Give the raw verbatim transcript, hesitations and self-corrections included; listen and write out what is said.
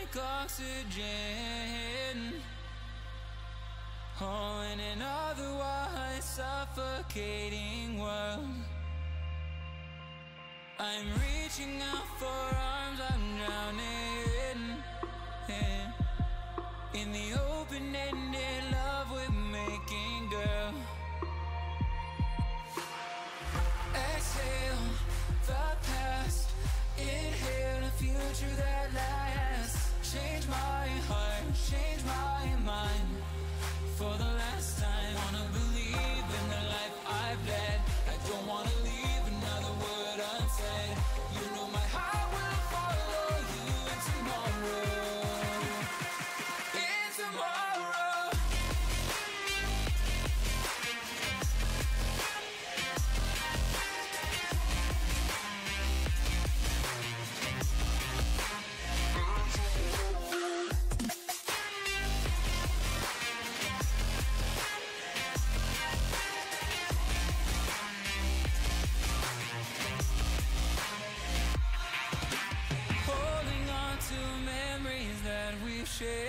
like oxygen. Oh, in an otherwise suffocating world, I'm reaching out for arms, I'm drowning in, in the open-ended love we're making, girl. Exhale the past, inhale a future that lasts. Change my heart, change my mind. For the last time, wanna believe in the life I've led. I don't wanna leave another word unsaid. You know my heart will follow you in tomorrow. In tomorrow. Share